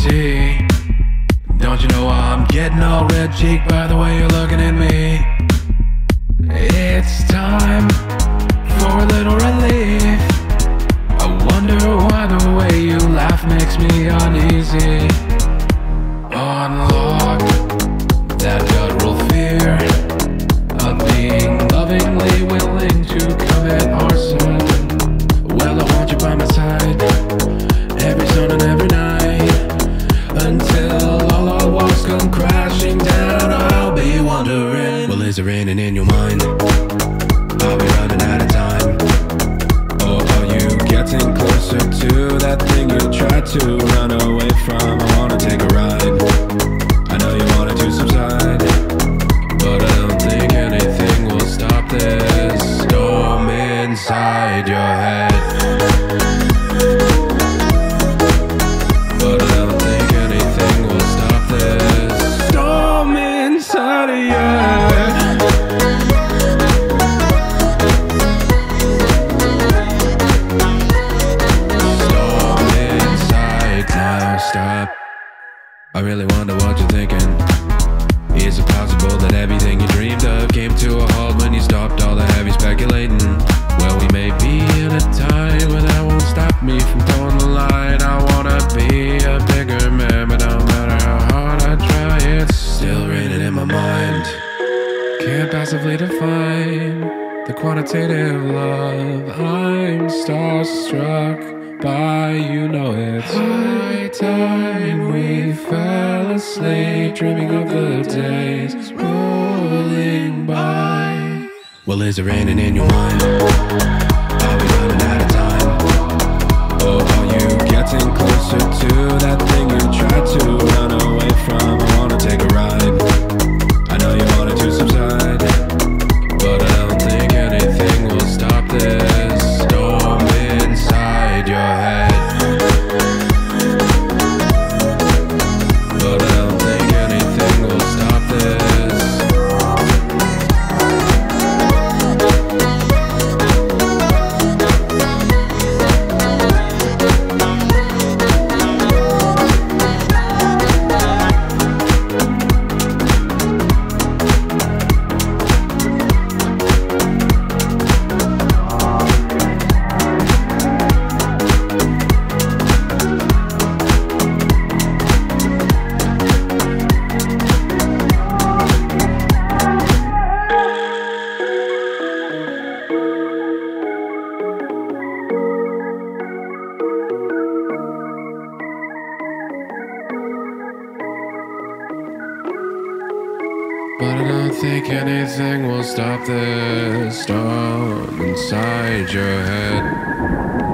easy. Don't you know I'm getting all red cheek by the way you're looking at me? It's time for a little relief. I wonder why the way you laugh makes me uneasy. Unlock that guttural fear of being lovingly willing to commit arson. Well, I want you by my side every sun and every night, until all our walls come crashing down. I'll be wondering, well, is it raining in your mind? Are we running out of time? Or are you getting closer to that thing you tried to run away from? I wanna take a ride. I know you wanted to subside, but I don't think anything will stop this storm inside your head. But I don't think anything will stop this storm inside of your head. Storm inside, now stop. I really wonder what you're thinking. Is it possible that everything you dreamed of came to a halt when you stopped all the heavy speculating? Well, we may be in a time, but that won't stop me from towing the line. I wanna be a bigger man, but no matter how hard I try, it's still raining in my mind. Can't passively define the quantitative love I'm starstruck by. You know it's high time we fell asleep, dreaming of the days rolling by. Well, is it raining in your mind? Are we running out of time? Or are you getting closer to that thing you tried to run away from? I wanna take a ride. I know you wanted to subside, but I don't think anything will stop this storm inside your head. But I don't think anything will stop this. But I don't think anything will stop this storm inside your head.